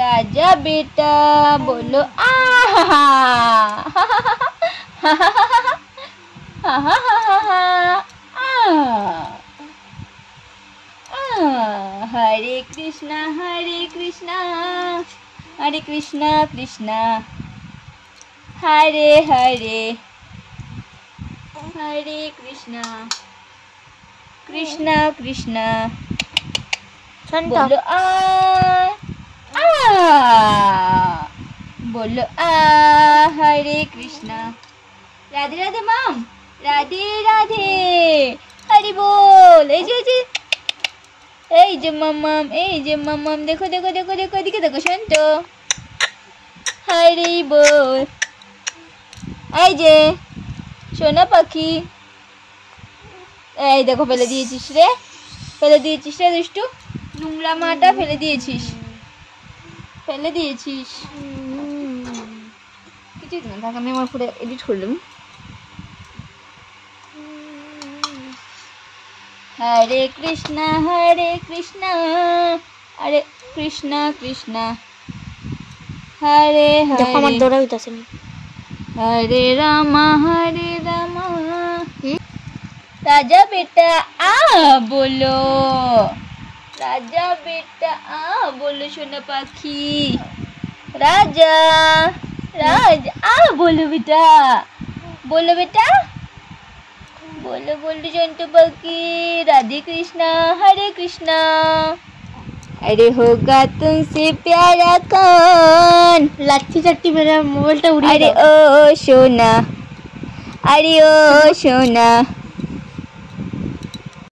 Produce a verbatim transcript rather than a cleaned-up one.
राजा बेटा बोलो आ हरे कृष्णा हरे कृष्णा हरे कृष्णा कृष्णा हरे हरे हरे कृष्णा कृष्णा कृष्णा बोलो आ आ बोलो आ हरे कृष्णा। राधे राधे माम, राधे राधे, हरि बोल। এই যে এই যে মাম্মাম, এই যে মাম্মাম, দেখো দেখো দেখো দেখো এদিকে দেখো শান্ত, হরি বল। এই যে সোনা পাখি, এই দেখো ফেলে দিয়েছিস রে, ফেলে দিয়েছিস রে দুষ্টু, নোংরা মাটা ফেলে দিয়েছিস, ফেলে দিয়েছিস। কিছু না থাক, আমি আমার পুরো এডিট করলাম। हरे कृष्णा हरे कृष्णा हरे कृष्णा कृष्णा हरे हरे हरे रामा हरे रामा। राजा बेटा आ बोलो, राजा बेटा आ बोलो सोना पाखी, राजा राजा आ बोलो बेटा, बोलो बेटा, बोलो बोलो जंतु पाखी। राधे कृष्णा हरे कृष्णा। अरे होगा तुमसे प्यारा कौन, लाठी चट्टी मेरा मोबाइल टा उड़ी। अरे ओ सोना, अरे ओ सोना।